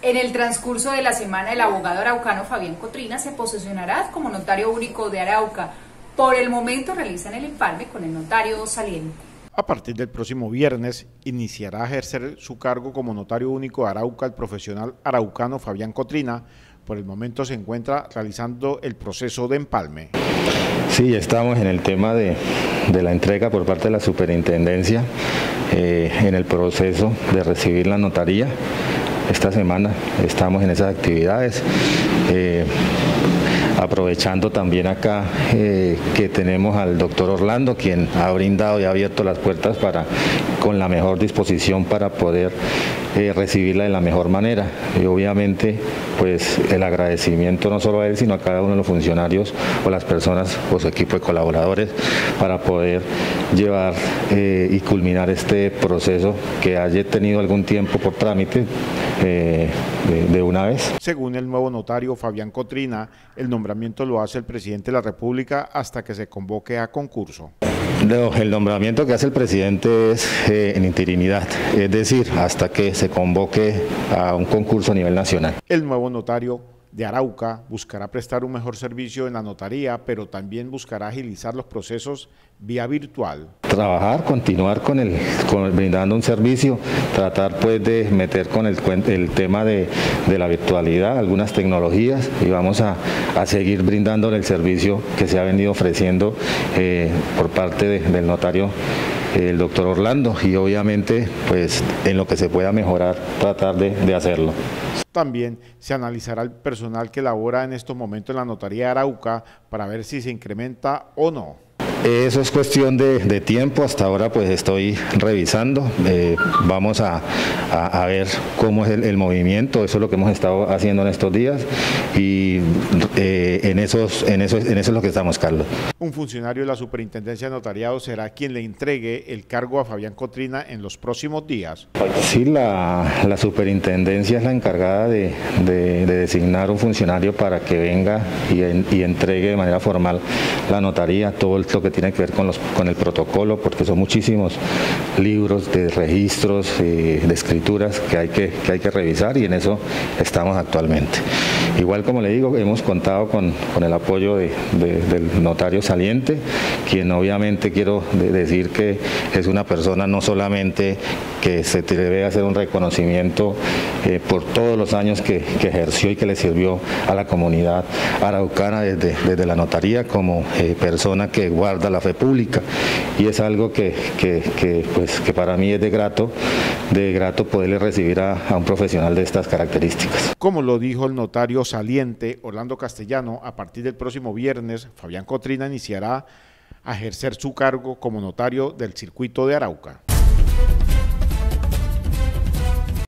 En el transcurso de la semana, el abogado araucano Fabián Cotrina se posesionará como notario único de Arauca. Por el momento realizan el empalme con el notario saliente. A partir del próximo viernes iniciará a ejercer su cargo como notario único de Arauca el profesional araucano Fabián Cotrina. Por el momento se encuentra realizando el proceso de empalme. Sí, estamos en el tema de la entrega por parte de la superintendencia, en el proceso de recibir la notaría. Esta semana estamos en esas actividades, aprovechando también acá que tenemos al doctor Orlando, quien ha brindado y ha abierto las puertas con la mejor disposición para poder recibirla de la mejor manera. Y obviamente pues el agradecimiento no solo a él, sino a cada uno de los funcionarios o las personas o su equipo de colaboradores para poder llevar y culminar este proceso que haya tenido algún tiempo por trámite de una vez. Según el nuevo notario Fabián Cotrina, el nombramiento lo hace el presidente de la República hasta que se convoque a concurso. No, el nombramiento que hace el presidente es en interinidad, es decir, hasta que se convoque a un concurso a nivel nacional. El nuevo notario de Arauca buscará prestar un mejor servicio en la notaría, pero también buscará agilizar los procesos vía virtual. Trabajar, continuar brindando un servicio, tratar pues de meter con el tema de la virtualidad, algunas tecnologías, y vamos a seguir brindándole el servicio que se ha venido ofreciendo por parte del notario el doctor Orlando, y obviamente pues en lo que se pueda mejorar tratar de hacerlo. También se analizará el personal que labora en estos momentos en la notaría de Arauca para ver si se incrementa o no. Eso es cuestión de tiempo. Hasta ahora pues estoy revisando, vamos a ver cómo es el movimiento. Eso es lo que hemos estado haciendo en estos días y en eso es lo que estamos, Carlos. Un funcionario de la Superintendencia de Notariado será quien le entregue el cargo a Fabián Cotrina en los próximos días. Sí, la superintendencia es la encargada de designar un funcionario para que venga y entregue de manera formal la notaría, todo lo que tiene que ver con el protocolo, porque son muchísimos libros de registros, de escrituras que hay que revisar, y en eso estamos actualmente. Igual, como le digo, hemos contado con el apoyo del notario saliente, quien obviamente quiero decir que es una persona no solamente que se debe hacer un reconocimiento por todos los años que ejerció y que le sirvió a la comunidad araucana desde la notaría, como persona que guarda la fe pública, y es algo que para mí es de grato poderle recibir a un profesional de estas características. Como lo dijo el notario saliente Orlando Castellano, a partir del próximo viernes Fabián Cotrina iniciará a ejercer su cargo como notario del circuito de Arauca.